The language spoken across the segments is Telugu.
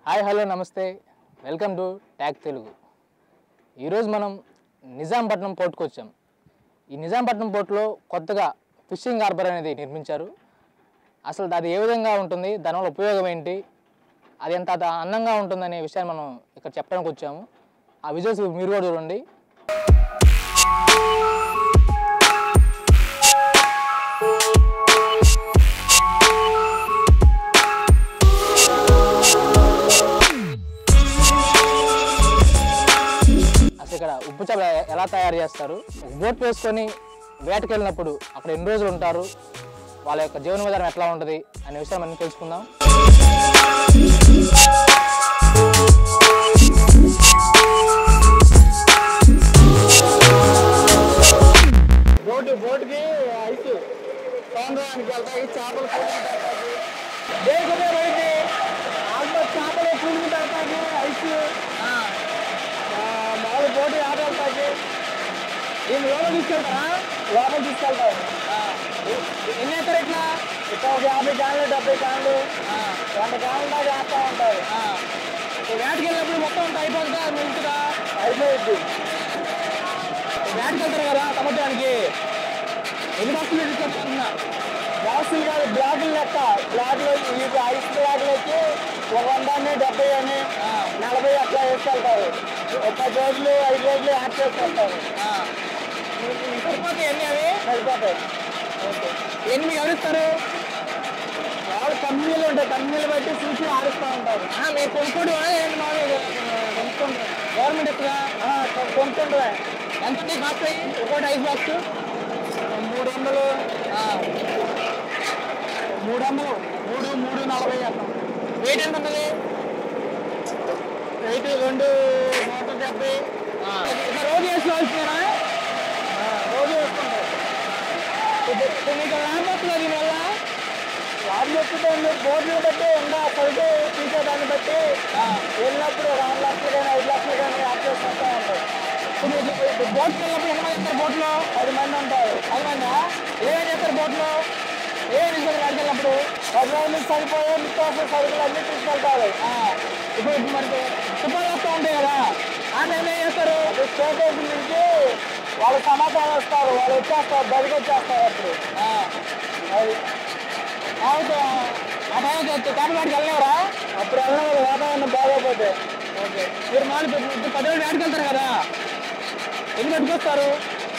హాయ్ హలో నమస్తే వెల్కమ్ టు ట్యాగ్ తెలుగు. ఈరోజు మనం నిజాంపట్నం పోర్టుకు వచ్చాం. ఈ నిజాంపట్నం పోర్టులో కొత్తగా ఫిషింగ్ హార్బర్ అనేది నిర్మించారు. అసలు అది ఏ విధంగా ఉంటుంది, దానివల్ల ఉపయోగం ఏంటి, అది ఎంత అందంగా ఉంటుందనే విషయాన్ని మనం ఇక్కడ చెప్పడానికి వచ్చాము. ఆ విజువల్స్ మీరు కూడా చూడండి. ఇక్కడ ఉప్పు చేప ఎలా తయారు చేస్తారు, బోట్ వేసుకొని వేటకి వెళ్ళినప్పుడు అక్కడ ఎన్ని రోజులు ఉంటారు, వాళ్ళ యొక్క జీవన విధానం ఎట్లా ఉంటుంది అనే విషయం మనం తెలుసుకుందాం. బోట్కి ఐస్ సముద్రానికి వెళ్తాయి, చేపలు చేపలు పూలుగు పెడతాయి, ఐస్ మామూలు బోటు ఆడతాకి దీన్ని లోపల తీసుకెళ్తారా? లోపల తీసుకెళ్తారు. ఎన్ని ఎక్కడ ఇట్లా ఇక్కడ ఒక 50 క్యాన్లు 70 క్యాన్లు 100 క్యాన్లు దాకా వేస్తూ ఉంటారు. వేటకి వెళ్ళినప్పుడు మొత్తం అయిపోతుందా మిగులుతుందా? అయిపోయింది. వేటకి వెళ్తారు కదా సముద్రానికి, ఎన్ని బాక్సులు తీసుకెళ్తారన్నా? బాక్సులు కాదు, బ్లాకులు లెక్క. బ్లాకులు ఐస్ బ్లాకులు వచ్చి 100 70 అని 40 అట్లా వేసుకెళ్తారు. 10 రోజులు 5 రోజులు యాడ్ చేసుకెళ్తారు. సరిపోతాయి ఎన్ని? అవి సరిపోతాయి. ఓకే, ఎన్ని ఎవరిస్తారు? వాళ్ళు కంపెనీలు ఉంటాయి, కంపెనీలు బట్టి చూసి ఆడిస్తూ ఉంటారు. మీరు కొనుక్కోడు కొనుక్కుంటారు, గవర్నమెంట్ ఎక్కడ కొనుక్కుంటారా? ఎంత కాస్ట్ ఒకటి ఐస్ బాక్స్? 300 340 అట్లా. వెయిట్ ఎంత ఉంటుంది? వెయిట్ 270. రోజు వేసుకోవాల్సిందేనా? రోజు వేసుకుంటారు. మీకు లాభం వస్తుంది దీనివల్ల? లాభం వస్తుంది. బోర్డుని బట్టి ఉందా సరిగ్గా తీసేదాన్ని బట్టి వెళ్ళినప్పుడు 2 లక్షలు కానీ 5 లక్షలు కానీ యాడ్ చేసుకుంటూ ఉంటారు. బోట్కి వెళ్ళినప్పుడు ఎంతమంది చేస్తారు? బోట్లో 10 మంది ఉంటారు. 10 మందా? ఏమేమి చేస్తారు బోట్లో? ఏం తీసుకెళ్ళి వెళ్ళినప్పుడు 10 రోజులు సరిపోయే నిత్యావసర సరుకులు అన్నీ తీసుకెళ్తారు. ఇప్పుడు మనకి తుపాలు వస్తూ ఉంటాయి కదా, ఆ టైంలో ఏం చేస్తారు? స్టేషన్ నుంచి వాళ్ళు సమాచారం వస్తారు, వాళ్ళు వచ్చేస్తారు, బయటకు వచ్చేస్తారు. అప్పుడు అది ఆ టైం కాపలాడికి వెళ్ళినవరా? అప్పుడు వెళ్ళినవారు వాతావరణం బాగోపోతే. ఓకే, మీరు మాకు 10 రోజులు వేడికి వెళ్తారు కదా, ఎన్ని పట్టుకొస్తారు?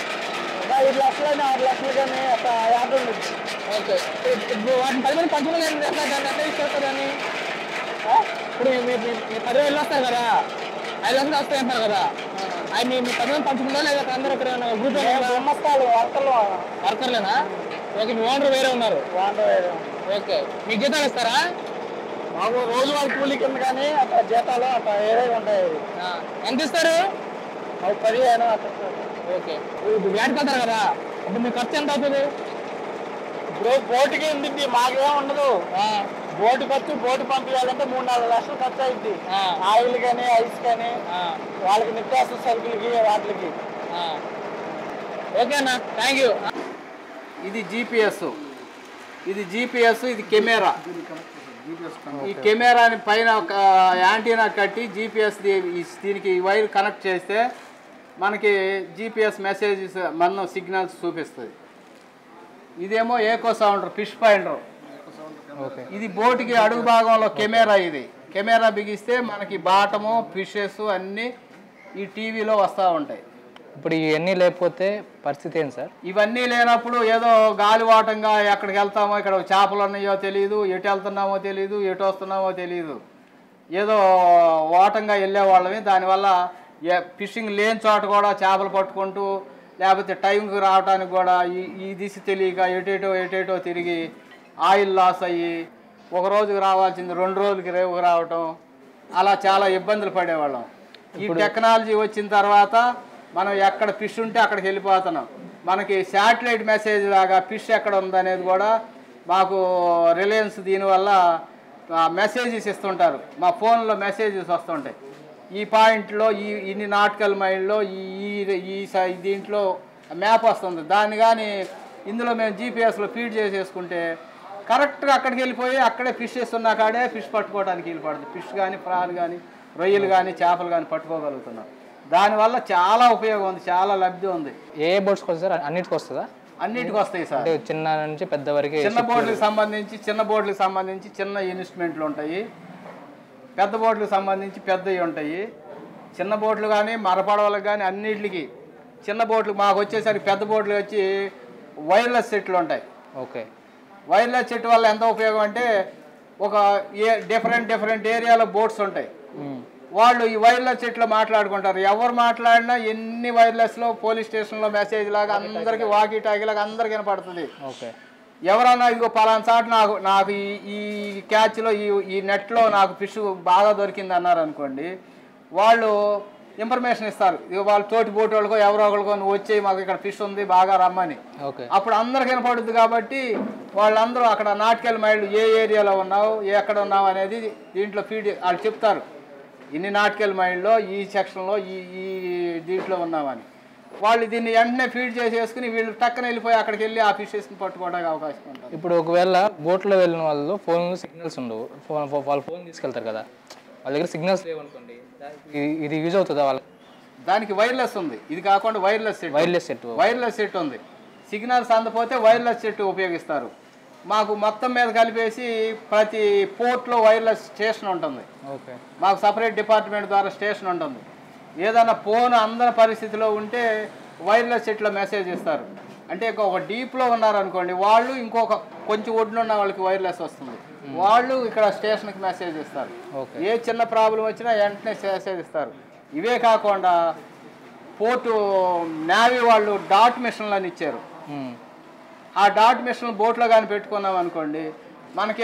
5 లక్షలు కానీ 6 లక్షలు కానీ అట్లా యాడ్ ఉండదు. ఓకే, ఇప్పుడు వాటిని 10 మంది పంచుకుని ఎట్లా తీసుకొస్తారు అని? ఇప్పుడు మీరు 10 రోజులు వస్తారు కదా, 5 లక్షలు వస్తాయి అంటారు కదా, అవి మీ 10 మంది పంచుకుంటారా లేదా అందరూ ఇక్కడ గ్రూప్ బ్రహ్మస్థాలు వర్కర్లేనా? ఓకే, మీ ఓనర్ వేరే ఉన్నారు? ఓకే, మీకు జీతాలు ఇస్తారా? మాకు రోజువారీ కూలీ కింద కానీ అట్లా జీతాలు అట్లా వేరే ఉంటాయి. ఎంత ఇస్తారు? మాకు 15 అట్లా. ఓకే, ఇప్పుడు వేటకి వెళ్తారు కదా, అప్పుడు మీకు ఖర్చు ఎంత అవుతుంది? ఇప్పుడు బోటుకి ఉంది, మాకేం ఉండదు. బోటు ఖర్చు, బోటు పంపించాలంటే 3-4 లక్షలు ఖర్చు అవుతుంది. ఆయిల్ కానీ ఐస్ కానీ వాళ్ళకి నిత్యావసర సరుకులకి వాటికి. ఓకే అన్న, థ్యాంక్ యూ. ఇది జీపీఎస్, ఇది కెమెరా. ఈ కెమెరాని పైన ఒక యాంటీనా కట్టి జీపీఎస్ దీనికి వైర్ కనెక్ట్ చేస్తే మనకి జీపీఎస్ మెసేజెస్ మన సిగ్నల్స్ చూపిస్తుంది. ఇదేమో ఏకో సౌండర్, ఫిష్ ఫైండర్. ఇది బోటుకి అడుగు భాగంలో కెమెరా. ఇది కెమెరా బిగిస్తే మనకి బాటము ఫిషెస్ అన్నీ ఈ టీవీలో వస్తూ ఉంటాయి. ఇప్పుడు ఇవన్నీ లేకపోతే పరిస్థితి ఏంటి సార్? ఇవన్నీ లేనప్పుడు ఏదో గాలివాటంగా ఎక్కడికి వెళ్తామో, ఇక్కడ చేపలు ఉన్నాయో తెలియదు, ఎటు వెళ్తున్నామో తెలియదు, ఎటు వస్తున్నామో తెలియదు, ఏదో ఓటంగా వెళ్ళేవాళ్ళమే. దానివల్ల ఫిషింగ్ లేని చోట కూడా చేపలు పట్టుకుంటూ, లేకపోతే టైంకి రావడానికి కూడా ఈ దిశ తెలియక ఎటేటో తిరిగి ఆయిల్ లాస్ అయ్యి ఒక రోజుకి రావాల్సింది 2 రోజులకి రేవుకి రావటం, అలా చాలా ఇబ్బందులు పడేవాళ్ళం. ఈ టెక్నాలజీ వచ్చిన తర్వాత మనం ఎక్కడ ఫిష్ ఉంటే అక్కడికి వెళ్ళిపోతున్నాం. మనకి శాటిలైట్ మెసేజ్ లాగా ఫిష్ ఎక్కడ ఉందనేది కూడా మాకు రిలయన్స్ దీనివల్ల మెసేజెస్ ఇస్తుంటారు. మా ఫోన్లో మెసేజెస్ వస్తుంటాయి. ఈ పాయింట్లో ఇన్ని నాటికల్ మైల్లో ఈ దీంట్లో మ్యాప్ వస్తుంది. దాన్ని కానీ ఇందులో మేము జీపీఎస్లో ఫీడ్ చేసేసుకుంటే కరెక్ట్గా అక్కడికి వెళ్ళిపోయి అక్కడే ఫిషెస్ ఉన్న కాడే ఫిష్ పట్టుకోవడానికి వెళ్ళిపడుతుంది. ఫిష్ కానీ ప్రాన్ కానీ రొయ్యలు కానీ చేపలు కానీ పట్టుకోగలుగుతున్నాం. దానివల్ల చాలా ఉపయోగం ఉంది, చాలా లబ్ధి ఉంది. ఏ బోట్స్కి వస్తుంది సార్? అన్నిటికి వస్తుందా? అన్నిటికి వస్తాయి సార్. అంటే చిన్న నుంచి పెద్ద వరకు. చిన్న బోట్లకు సంబంధించి చిన్న ఇన్వెస్ట్మెంట్లు ఉంటాయి, పెద్ద బోట్లకు సంబంధించి పెద్దవి ఉంటాయి. చిన్న బోట్లు కానీ మరపడవలకు కానీ అన్నిటికి. చిన్న బోట్లు మాకు వచ్చేసరికి పెద్ద బోట్లు వచ్చి వైర్లెస్ సెట్లు ఉంటాయి. ఓకే. వైర్లెస్ సెట్ వల్ల ఎంత ఉపయోగం అంటే ఒక డిఫరెంట్ ఏరియాలో బోట్స్ ఉంటాయి. వాళ్ళు ఈ వైర్లెస్ సెట్లో మాట్లాడుకుంటారు. ఎవరు మాట్లాడినా ఎన్ని వైర్లెస్లో పోలీస్ స్టేషన్లో మెసేజ్ లాగా అందరికీ వాకీ టాకీ లాగా అందరికి వినపడుతుంది. ఓకే. ఎవరన్నా ఇదిగో పలానా చాటు నాకు ఈ క్యాచ్లో ఈ నెట్లో నాకు ఫిష్ బాగా దొరికింది అన్నారు అనుకోండి, వాళ్ళు ఇన్ఫర్మేషన్ ఇస్తారు. ఇక వాళ్ళ తోటి బోటు వాళ్ళకో ఎవరో ఒకరికో నువ్వు వచ్చి మాకు ఇక్కడ ఫిష్ ఉంది బాగా రమ్మని. అప్పుడు అందరికి వినపడుతుంది. కాబట్టి వాళ్ళందరూ అక్కడ నాటికల్ మైళ్ళు ఏ ఏరియాలో ఉన్నావు, ఎక్కడ ఉన్నావు అనేది దీంట్లో ఫీడ్ వాళ్ళు చెప్తారు. ఇన్ని నాటికల్ మైళ్ళలో ఈ సెక్షన్లో ఈ దీంట్లో ఉన్నామని వాళ్ళు దీన్ని వెంటనే ఫీడ్ చేసేసుకుని వీళ్ళు టక్కన వెళ్ళిపోయి అక్కడికి వెళ్ళి ఆ ఫిషెస్ని పట్టుకోవడానికి అవకాశం ఉంటుంది. ఇప్పుడు ఒకవేళ బోట్లో వెళ్ళిన వాళ్ళు ఫోన్లో సిగ్నల్స్ ఉండవు, వాళ్ళు ఫోన్ తీసుకెళ్తారు కదా, వాళ్ళ దగ్గర సిగ్నల్స్ లేవనుకోండి, ఇది యూజ్ అవుతుందా వాళ్ళకి? దానికి వైర్లెస్ ఉంది. ఇది కాకుండా వైర్లెస్ సెట్ ఉంది. సిగ్నల్స్ అందపోతే వైర్లెస్ సెట్ ఉపయోగిస్తారు. మాకు మొత్తం మీద కలిపేసి ప్రతి పోర్ట్లో వైర్లెస్ స్టేషన్ ఉంటుంది. ఓకే. మాకు సపరేట్ డిపార్ట్మెంట్ ద్వారా స్టేషన్ ఉంటుంది. ఏదైనా ఫోన్ అందరి పరిస్థితిలో ఉంటే వైర్లెస్ సెట్లో మెసేజ్ ఇస్తారు. అంటే ఒక డీప్లో ఉన్నారనుకోండి, వాళ్ళు ఇంకొక కొంచెం ఒడ్డునున్న వాళ్ళకి వైర్లెస్ వస్తుంది, వాళ్ళు ఇక్కడ స్టేషన్కి మెసేజ్ ఇస్తారు. ఏ చిన్న ప్రాబ్లం వచ్చినా వెంటనే మెసేజ్ ఇస్తారు. ఇవే కాకుండా పోర్టు నేవీ వాళ్ళు డాట్ మిషన్లు అని ఇచ్చారు. ఆ డాట్ మిషన్ బోట్లో కానీ పెట్టుకున్నాం అనుకోండి, మనకి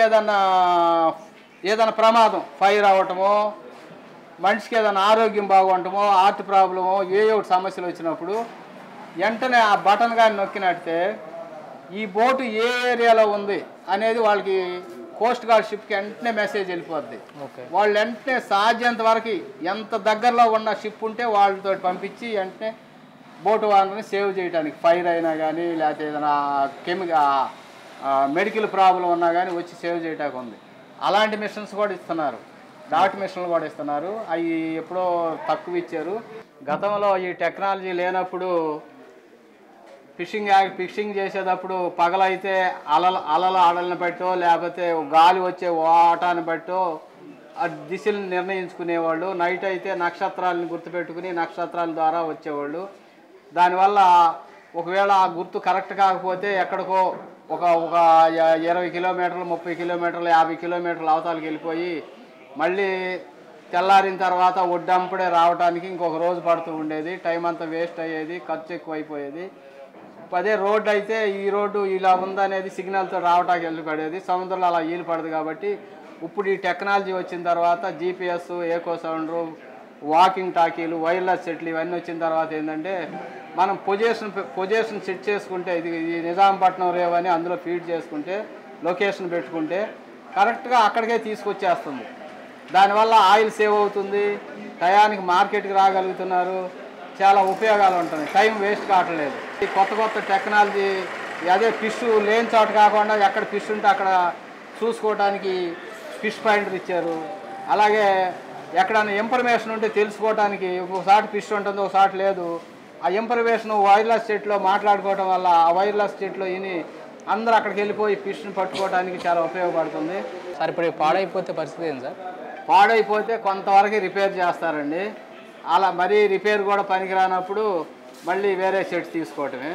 ఏదైనా ప్రమాదం, ఫైర్ అవ్వటమో, మనిషికి ఏదైనా ఆరోగ్యం బాగుండటమో, హార్ట్ ప్రాబ్లమో, ఒకటి సమస్యలు వచ్చినప్పుడు వెంటనే ఆ బటన్ కానీ నొక్కినట్టే ఈ బోటు ఏ ఏరియాలో ఉంది అనేది వాళ్ళకి కోస్ట్ గార్డ్ షిప్కి వెంటనే మెసేజ్ వెళ్ళిపోద్ది. వాళ్ళు వెంటనే సాధ్యంత వరకు ఎంత దగ్గరలో ఉన్న షిప్ ఉంటే వాళ్ళతో పంపించి వెంటనే బోటు వాళ్ళని సేవ్ చేయడానికి, ఫైర్ అయినా కానీ లేకపోతే ఏదైనా మెడికల్ ప్రాబ్లం ఉన్నా కానీ వచ్చి సేవ్ చేయడానికి ఉంది. అలాంటి మిషన్స్ కూడా ఇస్తున్నారు, డాట్ మిషన్లు కూడా ఇస్తున్నారు. అవి ఎప్పుడో తక్కువ ఇచ్చారు. గతంలో ఈ టెక్నాలజీ లేనప్పుడు ఫిషింగ్ చేసేటప్పుడు పగలైతే అలల ఆడలను బట్టో లేకపోతే గాలి వచ్చే వాటాన్ని బట్టో ఆ దిశలను నిర్ణయించుకునేవాళ్ళు. నైట్ అయితే నక్షత్రాలను గుర్తుపెట్టుకుని నక్షత్రాల ద్వారా వచ్చేవాళ్ళు. దానివల్ల ఒకవేళ ఆ గుర్తు కరెక్ట్ కాకపోతే ఎక్కడికో ఒక 20 కిలోమీటర్లు, 30 కిలోమీటర్లు, 50 కిలోమీటర్లు అవతలకి వెళ్ళిపోయి మళ్ళీ తెల్లారిన తర్వాత ఒడ్డంపుడే రావడానికి ఇంకొక రోజు పడుతూ ఉండేది. టైం అంతా వేస్ట్ అయ్యేది, ఖర్చు ఎక్కువ అయిపోయేది. అదే రోడ్డు అయితే ఈ రోడ్డు ఇలా ఉందనేది సిగ్నల్తో రావటానికి వెళ్ళిపడేది. సముద్రంలో అలా ఈలు పడదు. కాబట్టి ఇప్పుడు ఈ టెక్నాలజీ వచ్చిన తర్వాత జీపీఎస్, ఏకో సౌండ్రు, వాకింగ్ టాకీలు, వైర్లెస్ సెట్లు ఇవన్నీ వచ్చిన తర్వాత ఏంటంటే మనం పొజిషన్ సెట్ చేసుకుంటే, ఇది నిజాంపట్నం రేవ్ అని అందులో ఫీడ్ చేసుకుంటే, లొకేషన్ పెట్టుకుంటే కరెక్ట్గా అక్కడికే తీసుకొచ్చేస్తుంది. దానివల్ల ఆయిల్ సేవ్ అవుతుంది, టయానికి మార్కెట్కి రాగలుగుతున్నారు, చాలా ఉపయోగాలు ఉంటుంది, టైం వేస్ట్ కావట్లేదు. ఈ కొత్త టెక్నాలజీ అదే ఫిష్ లేని చోట కాకుండా ఎక్కడ ఫిష్ ఉంటే అక్కడ చూసుకోవడానికి ఫిష్ పాయింటర్ ఇచ్చారు. అలాగే ఎక్కడైనా ఇన్ఫర్మేషన్ ఉంటే తెలుసుకోవడానికి ఒకసారి ఫిష్ ఉంటుంది, ఒకసారి లేదు. ఆ ఇన్ఫర్మేషన్ వైర్లెస్ సెట్లో మాట్లాడుకోవడం వల్ల ఆ వైర్లెస్ సెట్లో విని అందరూ అక్కడికి వెళ్ళిపోయి ఫిష్ని పట్టుకోవడానికి చాలా ఉపయోగపడుతుంది. సార్ ఇప్పుడు పాడైపోతే పరిస్థితి ఏంటి సార్? పాడైపోతే కొంతవరకు రిపేర్ చేస్తారండి. అలా మరీ రిపేర్ కూడా పనికిరానప్పుడు మళ్ళీ వేరే సెట్ తీసుకోవటమే.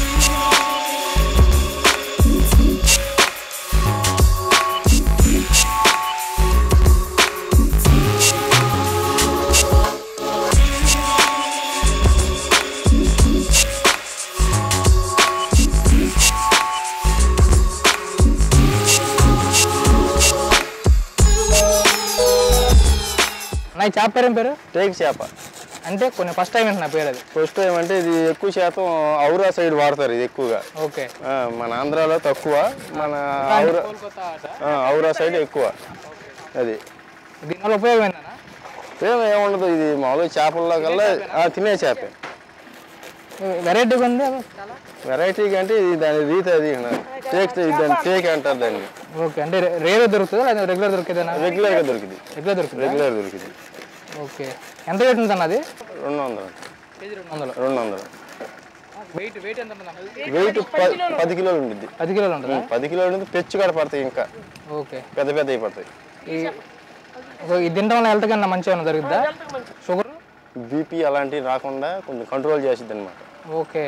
నాకు చేప పేరు ఏం పేరు? టేక్ చేప. అంటే కొన్ని ఫస్ట్ టైం ఏంటి నా పేరు? అది ఫస్ట్ టైం అంటే ఇది ఎక్కువ శాతం ఔరా సైడ్ వాడతారు ఇది ఎక్కువగా. ఓకే. మన ఆంధ్రాలో తక్కువ, మన ఔరా సైడ్ ఎక్కువ. అది దీనివల్ల ఉపయోగం ఏంటన్నా? ఏముండదు, ఇది మామూలుగా చేపల్లో కల్లా తినే చేపే. వెరైటీగా ఉంది. వెరైటీగా అంటే ఇది దాని రీతి అది దాన్ని టేక్ అంటారు దాన్ని. ఓకే, అంటే రేర్ దొరుకుతుందా లేదా రెగ్యులర్ దొరికేదేనా? రెగ్యులర్గా దొరికింది. రెగ్యులర్ దొరికింది. ఓకే, ఎంత రేట్ ఉంటుంది అన్న అది? 200. కేజీ 200. 200. వెయిట్ ఎంత ఉంటుంది? వెయిట్ 10 కిలోలు ఉంటుంది. 10 కిలోలు ఉంటుందా? 10 కిలోలు ఉంటుంది. పెచ్చు కూడా పడతాయి, ఇంకా ఓకే, పెద్ద పెద్దవి పడతాయి. ఇది తినడం వల్ల హెల్త్ కన్నా మంచిగా ఏమైనా దొరుకుతుందా? షుగర్ బీపీ అలాంటివి రాకుండా కొంచెం కంట్రోల్ చేసిద్ది అనమాట. ఓకే,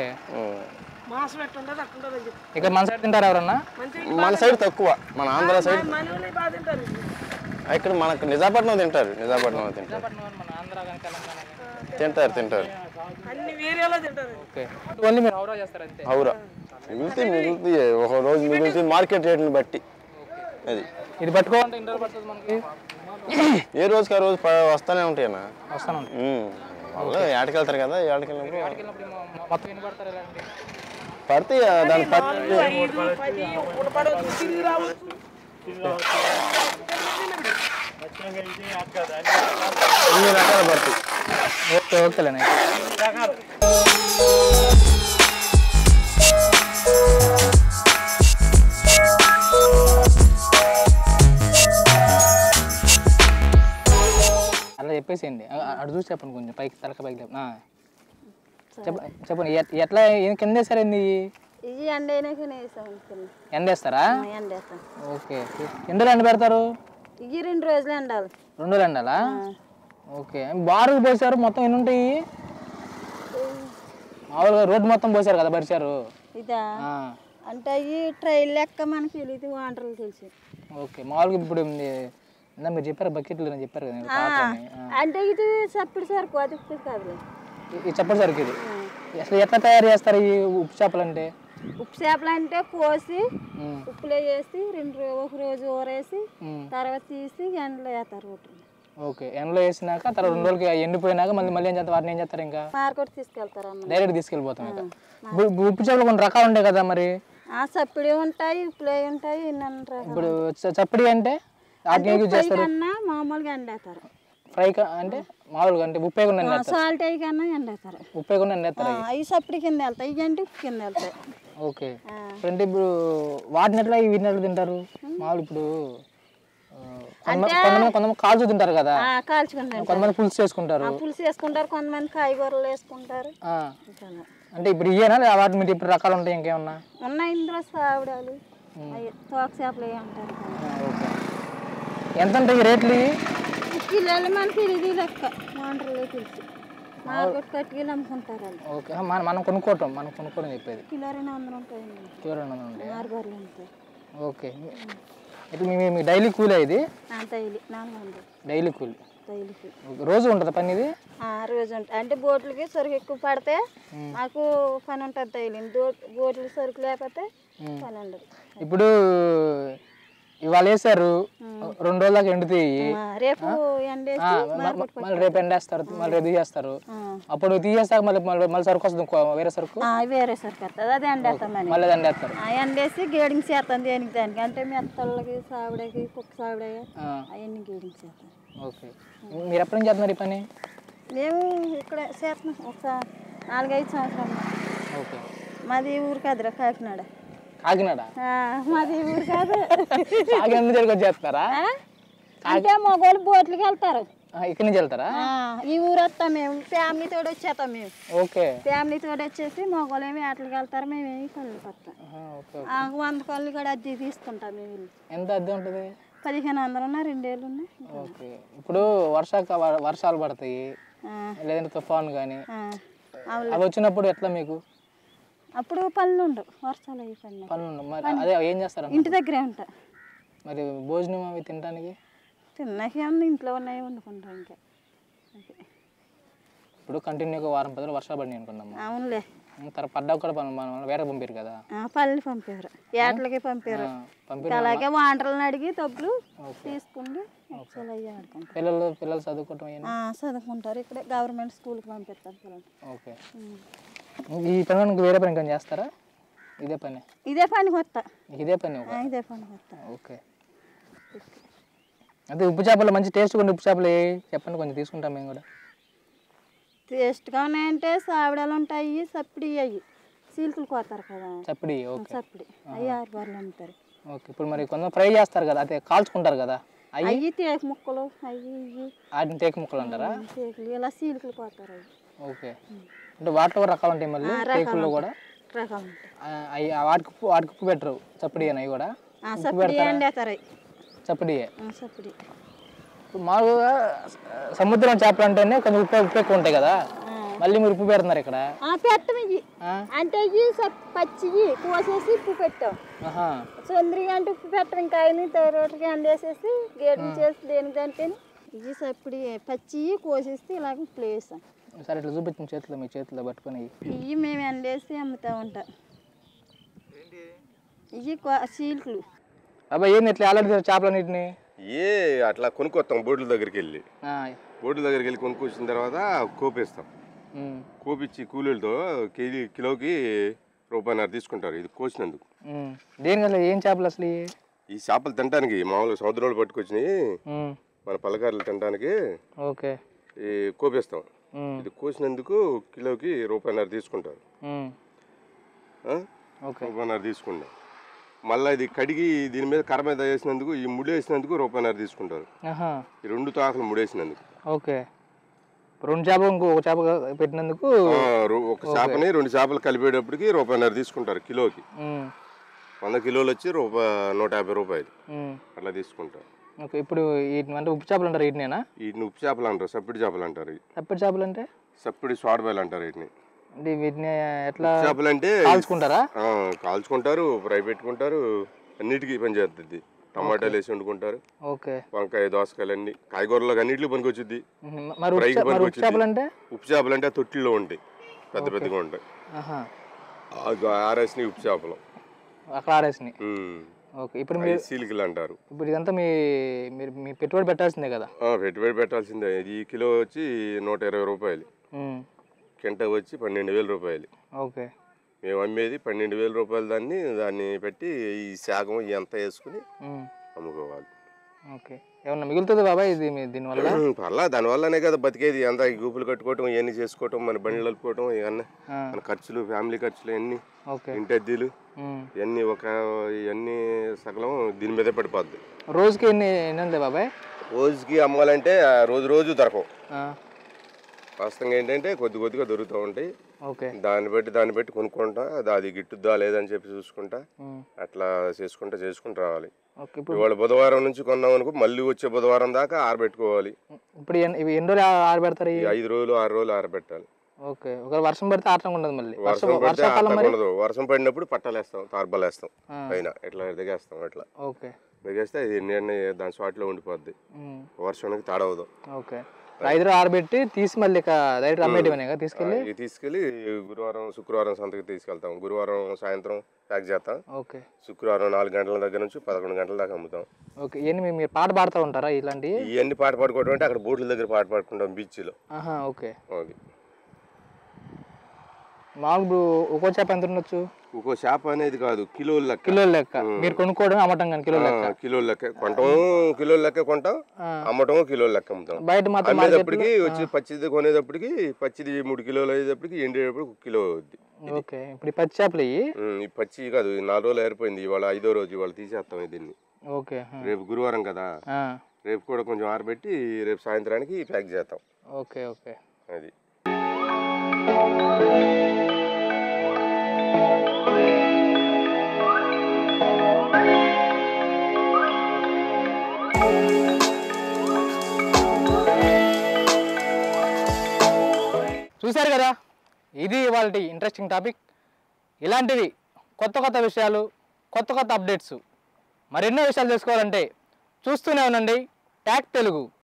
ఇక్కడ మన సైడ్ తింటారు ఎవరన్నా? మన సైడ్ తక్కువ, మన ఆంధ్ర సైడ్. ఇక్కడ మనకు నిజాపట్నం తింటారు. తింటారు. ఓకే, ఓన్లీ మీరు ఔరా చేస్తారు అంతే? అవురా మిగులుతుంది ఒక రోజు మిగులుతుంది మార్కెట్ రేట్ని బట్టి. అది ఇది పట్టుకోవాలంటే ఇంటర్ పడుతుంది మనకి? ఏ రోజుకి ఆ రోజు వస్తూనే ఉంటాయన్నా. వస్తాను ఏటకెళ్తారు కదా, ఏటకెళ్ళినప్పుడు మొత్తం ఎన్ని పడతారు ఇలాంటి? పడతాయి దాని అన్ని రకాలు పడతాయి. ఓకేలేనా? అలా చెప్పేసేయండి, అటు చూసి చెప్పండి, కొంచెం పైకి తలక పైకి చెప్పండి. ఎట్లా కింద వేస్తారండి? ఇది ఎండేస్తారా? ఓకే, ఎండలో ఎండ పెడతారు? ఇది 2 రోజులు ఎండాలి. 2 రోజులు ఎండాలా? ఓకే, బారులు పోసారు. మొత్తం ఎన్ని ఉంటాయి? మామూలుగా రోడ్డు మొత్తం పోసారు కదా, పరిచారు? ఇదా అంటే ఈ ట్రైల్ లెక్క మనకి తెలియదు, వాంటర్లు తెలిసి. ఓకే, మామూలుగా ఇప్పుడు మీరు చెప్పారు బకెట్లు అని చెప్పారు కదా, అంటే ఇది చప్పుడు సరుకు, అది ఉప్పు కాదు. ఇది చప్పుడు సరుకు. ఇది అసలు ఎట్లా తయారు చేస్తారు ఈ ఉప్పు చేపలు అంటే? ఉప్పు చేపలు అంటే కోసి ఉప్పులో వేసి ఒక రోజు ఊరేసి తర్వాత తీసి ఎండలో వేస్తారు రోడ్డు. ఓకే, ఎండలో వేసినాక తర్వాత 2 రోజులకి ఎండిపోయినాక మళ్ళీ ఏం చేస్తారు? వాటిని ఏం చేస్తారు? ఇంకా మార్కెట్ తీసుకెళ్తారు, డైరెక్ట్ తీసుకెళ్ళిపోతాం. ఇంకా ఉప్పు చేపలు కొన్ని రకాలు ఉంటాయి కదా మరి? చప్పిడి ఉంటాయి, ఉప్పులో ఉంటాయి. ఇప్పుడు చప్పిడి అంటే మామూలుగా ఎండేస్తారు. ఫ్రై అంటే మామూలుగా అంటే ఉప్పు వేయకుండా సాల్ట్ వేయకన్నా ఎండేస్తారు. ఉప్పు వేయకుండా ఎండేస్తారు. అవి చప్పిడి కింద వెళ్తాయి, ఇవి అంటే ఉప్పు కింద వెళ్తాయి. ఓకే, అంటే ఇప్పుడు వాటిని ఎట్లా వీటిని ఎట్లా తింటారు? మామూలు ఇప్పుడు కొంతమంది కాల్చు తింటారు కదా, కాల్చుకుంటారు. కొంతమంది పులుసు చేసుకుంటారు. కొంతమంది కాయగూరలు వేసుకుంటారు. అంటే ఇప్పుడు ఇవేనా వాటి మీద ఇప్పుడు రకాలు ఉంటాయి ఇంకేమన్నా ఉన్నాయి? ఇందులో సావిడాలు, తోక చేపలు అంటారు. ఓకే, ఎంత ఉంటాయి రేట్లు? కిలోలు మనకి ఇది లెక్క వాంటర్లో తెలిసి మార్కెట్ కట్టుకెళ్ళి అమ్ముకుంటారు. ఓకే, మనం కొనుక్కోవటం చెప్పేది. కిలో 200 ఉంటాయండి. కిలో 200 ఉంటాయి. 6 గొర్రెలు ఉంటాయి. ఓకే, ఇప్పుడు మీ డైలీ కూలీ ఇది? డైలీ 400. డైలీ కూలీ రోజు ఉంటుందా పని? ఇది రోజు ఉంటుంది. అంటే బోట్లకి సరుకు ఎక్కువ పడితే నాకు పని ఉంటుంది డైలీ. బోట్లకి సరుకు లేకపోతే పని ఉండదు. ఇప్పుడు ఇవాళ వేసారు, 2 రోజుల దాకా ఎండుతాయి. రేపు మళ్ళీ రేపు ఎండేస్తారు, మళ్ళీ రేపు తీసేస్తారు. అప్పుడు తీసేస్తాక మళ్ళీ సరుకు వస్తుంది, వేరే సరుకు వస్తుంది. అది ఎండేస్తాం, మళ్ళీ ఎండేస్తారు. ఎండేసి గేడింగ్ చేస్తాం దానికి. అంటే మెత్తలకి సావిడకి కుక్క సావిడ అవన్నీ గేడింగ్ చేస్తాం. ఓకే, మీరు ఎప్పటి నుంచి చేస్తున్నారు ఈ పని? మేము ఇక్కడ చేస్తున్నాం ఒక 4-5 సంవత్సరాలు. ఓకే, మాది ఊరు కాదురా, కాకినాడ. మాది ఊరు కాదు. వచ్చేస్తారా? అంటే మగవాళ్ళు బోట్లకి వెళ్తారు. ఇక్కడి నుంచి వెళ్తారా? ఈ ఊరు వస్తాం మేము, ఫ్యామిలీ తోడు వచ్చేస్తాం మేము. ఓకే, ఫ్యామిలీ తోడు వచ్చేసి మగవాళ్ళు ఏమి వేటలకు వెళ్తారు, మేమేమి కళ్ళకి వస్తాం. 100 కళ్ళు కూడా అద్దె తీసుకుంటాం మేము. ఎంత అద్దె ఉంటుంది? 1500 ఉన్నాయి, 2 ఏళ్ళు ఉన్నాయి. ఓకే, ఇప్పుడు వర్షాలు పడతాయి లేదంటే తుఫాను కానీ అవి వచ్చినప్పుడు ఎట్లా మీకు? అప్పుడు పనులు ఉండవు, వర్షాలు అయ్యి పనులు ఉండవు. మరి అదే ఏం చేస్తారు? ఇంటి దగ్గరే ఉంటా. మరి భోజనం అవి తినడానికి? తిన్నాకేమన్నా ఇంట్లో ఉన్నాయి వండుకుంటాం. ఇంకా ఇప్పుడు కంటిన్యూగా 10 రోజులు వర్షాలు పడినాయి అనుకున్నాము. అవునులే, తర్వాత పడ్డా కూడా మనం వేరే పంపారు కదా? పళ్ళు పంపారు, ఏటలకి పంపారు. అలాగే వాంటర్లను అడిగి డబ్బులు తీసుకుంటే పిల్లలు చదువుకుంటారు. ఇక్కడ గవర్నమెంట్ స్కూల్కి పంపిస్తారు పిల్లలు. ఓకే, ఈ పని వేరే పని ఇంకా చేస్తారా? ఇదే పని కొత్త. ఇదే పని కొత్త. ఓకే, అదే ఉప్పు చేపలు మంచి టేస్ట్ కొన్ని ఉప్పు చేపలు చెప్పండి, కొంచెం తీసుకుంటాం మేము కూడా. టేస్ట్గా ఉన్నాయంటే సావిడాలు ఉంటాయి, సప్పిడి అయ్యి చీలికలు కోస్తారు కదా చప్పడి. ఓకే చప్పుడు అవి 6 బర్రెలు అమ్ముతారు. ఓకే. ఇప్పుడు మరి కొంత ఫ్రై చేస్తారు కదా, అదే కాల్చుకుంటారు కదా, అవి తేక ముక్కలు అవి ఇవి వాటిని తేక ముక్కలు అంటారా? తేకలు ఇలా చీలికలు కోస్తారు అవి. ఓకే. అంటే వాటిలో కూడా రకాలు ఉంటాయి మళ్ళీ తేకుల్లో కూడా రకాలు ఉంటాయి. అవి వాటికి ఉప్పు పెట్టరు, చప్పడి అని అవి కూడా చప్పడి అండేస్తారు అవి చప్పడియే. చప్పడి ఇప్పుడు మామూలుగా సముద్రం చేపలు అంటేనే కొంచెం ఉప్పు ఎక్కువ ఉంటాయి కదా, మళ్ళీ మీరు ఉప్పు పెడుతున్నారు ఇక్కడ? పెట్టం ఇవి అంటే ఇవి పచ్చివి కోసేసి ఉప్పు పెట్టాం. చంద్రిగా అంటే ఉప్పు పెట్టం ఇంకా ఆయన తోటకి అండేసేసి గేటు చేసి దేనికి దానికి ఇవి సప్పుడు పచ్చి కోసేసి ఇలాగ ఉప్పులు వేస్తాం. సరే ఇట్లా చూపించిన చేతిలో, మీ చేతిలో పట్టుకొని. ఇవి మేము ఎండేసి అమ్ముతా ఉంటాం. ఇవి చీలికలు. అబ్బాయి ఏంది ఇట్లా ఆల్రెడీ చేపలన్నింటినీ అట్లా కొనుక్కొస్తాం బోట్ల దగ్గరికి వెళ్ళి. బోట్ల దగ్గరికి వెళ్ళి కొనుక్కొచ్చిన తర్వాత కోపేస్తాం. కోపిచ్చి కూలీలతో కిలోకి ₹1.5 తీసుకుంటారు ఇది కోసినందుకు. దేనికి అసలు ఏం చేపలు అసలు? ఈ చేపలు తినడానికి మామూలుగా సముద్రంలో పట్టుకొచ్చినాయి మన పలకారులు తినడానికి. ఓకే. ఈ కోపేస్తాం. ఇది కోసినందుకు కిలోకి ₹1.5 తీసుకుంటారు. ₹1.5 తీసుకుంటాం. మళ్ళీ ఇది కడిగి దీని మీద కర్ర మీద వేసినందుకు, ఈ ముడి వేసినందుకు ₹1.5 తీసుకుంటారు. ఈ 2 తాకులు ముడేసినందుకు. ఓకే. 2 చేపలు ఇంకొక చేప పెట్టినందుకు ఒక చేపని 2 చేపలు కలిపేటప్పటికి ₹1.5 తీసుకుంటారు కిలోకి. 100 కిలోలు వచ్చి ₹150 అట్లా తీసుకుంటారు. ఓకే. ఇప్పుడు వీటిని అంటే ఉప్పు చేపలు అంటారు వీటినేనా? వీటిని ఉప్పు చేపలు అంటారు, సప్పిడి చేపలు అంటారు. సప్పిడి చేపలు అంటే? సప్పిడి స్వాడబాయిలు అంటారు వీటిని. అంటే వీటిని ఎట్లా చేపలు అంటే కాల్చుకుంటారా? కాల్చుకుంటారు, ఫ్రై పెట్టుకుంటారు, అన్నిటికీ పని చేస్తుంది. టమాటాలు వేసి వండుకుంటారు. ఓకే. వంకాయ, దోసకాయలు అన్ని కాయగూరలకు అన్నింటిలో పనికి వచ్చింది. ఉప్పు చేపలు అంటే తొట్టిలో ఉంటాయి, పెద్ద పెద్దగా ఉంటాయి. ఆరేసినవి ఉప్పు చేపలు అక్కడ ఆరేసినవి. ఓకే. ఇప్పుడు మీరు సీలికలు అంటారు. ఇప్పుడు ఇదంతా మీ పెట్టుబడి పెట్టాల్సిందే కదా? పెట్టుబడి పెట్టాల్సిందే. ఈ కిలో వచ్చి ₹120, కింట వచ్చి ₹12,000. ఓకే. మేము అమ్మేది ₹12,000 దాన్ని పెట్టి ఈ శాగం ఎంత వేసుకుని అమ్ముకోవాలి. ఓకే. ఏమన్నా మిగులుతుంది బాబాయ్ ఇది దీనివల్ల? పర్లా దానివల్లనే కదా బతికేది. అంతా ఈ గూపులు కట్టుకోవటం, ఇవన్నీ చేసుకోవటం, మన బండ్లు కలుపుకోవటం, ఇవన్నీ మన ఖర్చులు, ఫ్యామిలీ ఖర్చులు ఇవన్నీ, ఇంటి అద్దెలు ఇవన్నీ ఇవన్నీ సకలం దీని మీదే పడిపోద్ది. రోజుకి ఎన్ని బాబాయ్? రోజుకి అమ్మాలంటే రోజు దొరకవు. వాస్తవంగా ఏంటంటే కొద్దిగా దొరుకుతూ ఉంటాయి. దాన్ని బట్టి కొనుక్కుంటా, అది గిట్టుద్దా లేదని చెప్పి చూసుకుంటా అట్లా చేసుకుంటా రావాలి. ఇవాళ బుధవారం నుంచి కొన్నాం అనుకో, మళ్ళీ వచ్చే బుధవారం దాకా ఆరబెట్టుకోవాలి. ఇప్పుడు ఎన్ని రోజులు ఆరబెడతారు? 5 రోజులు 6 రోజులు ఆరబెట్టాలి. ఓకే. ఒక వర్షం పడితే ఆటం ఉండదు. మళ్ళీ వర్షం పడితే ఉండదు. వర్షం పడినప్పుడు పట్టాలేస్తాం, తార్బాలేస్తాం, పైన ఇట్లా దిగేస్తాం. ఇట్లా దిగేస్తే దాని స్వాట్లో ఉండిపోద్ది, వర్షానికి తాడవదు. ఓకే. 5 రోజులు ఆరబెట్టి తీసి మళ్ళీ డైరెక్ట్ అమ్మేటివనే తీసుకెళ్ళి గురువారం శుక్రవారం సంతకి తీసుకెళ్తాం. గురువారం సాయంత్రం ప్యాక్ చేస్తాం. ఓకే. శుక్రవారం 4 గంటల దగ్గర నుంచి 11 గంటల దాకా అమ్ముతాం. ఓకే. ఇవన్నీ మీరు పాట పాడుతూ ఉంటారా ఇలాంటివి? ఇవన్నీ పాట పాడుకోవడం అంటే అక్కడ బోట్ల దగ్గర పాట పాడుకుంటాం, బీచ్లో. ఓకే. మామూలు ఒక్కో చేప ఎంత ఉండొచ్చు? ఒక్కో చేప అనేది కాదు, కిలోల లెక్క. మీరు కొనుక్కోవడం అమ్మటం కానీ కిలోల లెక్క కొంటాం, కిలోల లెక్క కొంటాం, అమ్మటం కిలోల లెక్క అమ్ముతాం. బయట మాత్రం అమ్మేటప్పటికి వచ్చి పచ్చిది కొనేటప్పటికి, పచ్చిది 3 కిలోలు అయ్యేటప్పటికి ఎండేటప్పుడు 1 కిలో అవుద్ది. ఓకే. ఇప్పుడు ఈ పచ్చి చేపలు ఈ పచ్చి కాదు, 4 రోజులు ఏరిపోయింది. ఇవాళ 5వ రోజు, ఇవాళ తీసేస్తాం దీన్ని. ఓకే. రేపు గురువారం కదా, రేపు కూడా కొంచెం ఆరబెట్టి రేపు సాయంత్రానికి ప్యాక్ చేస్తాం. ఓకే. ఓకే. అది చూశారు కదా, ఇది ఇవాళ ఇంట్రెస్టింగ్ టాపిక్. ఇలాంటివి కొత్త విషయాలు, కొత్త అప్డేట్స్, మరెన్నో విషయాలు తెలుసుకోవాలంటే చూస్తూనే ఉండండి టాక్ తెలుగు.